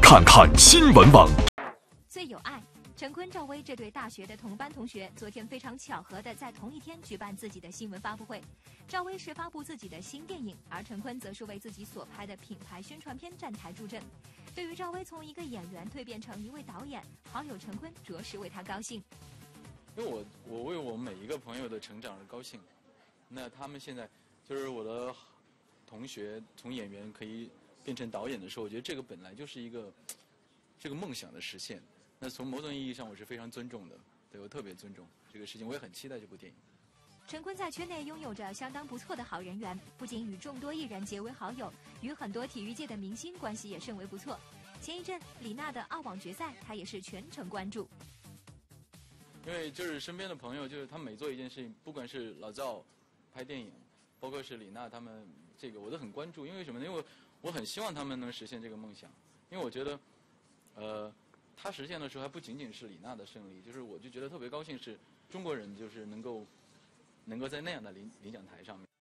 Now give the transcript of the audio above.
看看新闻网。 最有爱，陈坤、赵薇这对大学的同班同学，昨天非常巧合的在同一天举办自己的新闻发布会。赵薇是发布自己的新电影，而陈坤则是为自己所拍的品牌宣传片站台助阵。对于赵薇从一个演员蜕变成一位导演，好友陈坤着实为她高兴。 因为我为我每一个朋友的成长而高兴。那他们现在就是我的同学，从演员可以变成导演的时候，我觉得这个本来就是一个这个梦想的实现。那从某种意义上，我是非常尊重的，对我特别尊重这个事情，我也很期待这部电影。 陈坤在圈内拥有着相当不错的好人缘，不仅与众多艺人结为好友，与很多体育界的明星关系也甚为不错。前一阵李娜的澳网决赛，他也是全程关注。 因为就是身边的朋友，就是他们每做一件事情，不管是老赵拍电影，包括是李娜他们，这个我都很关注。因为什么呢？因为我很希望他们能实现这个梦想。因为我觉得，他实现的时候还不仅仅是李娜的胜利，就是我就觉得特别高兴，是中国人就是能够在那样的领奖台上面。